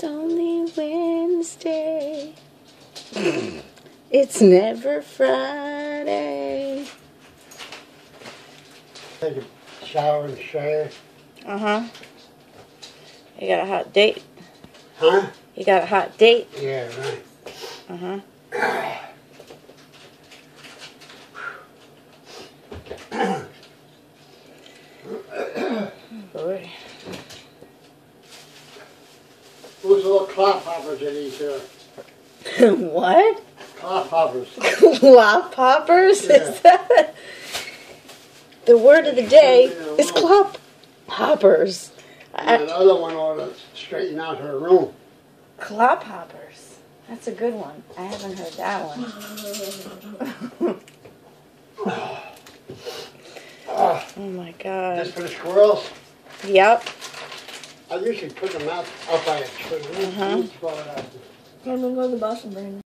It's only Wednesday. It's never Friday. Take a shower and shave. Uh-huh. You got a hot date? Huh? You got a hot date? Yeah, right. Uh-huh. Boy. Who's the little clop hoppers in these here? What? Clop hoppers. Clop hoppers? Yeah. Is that the word of the day? Is clop hoppers. And the other one ought to straighten out her room. Clop hoppers. That's a good one. I haven't heard that one. Oh my God. Just for the squirrels? Yep. I usually put them out by a tree. Uh-huh. Throw it out. I'm gonna go to the bus and bring them.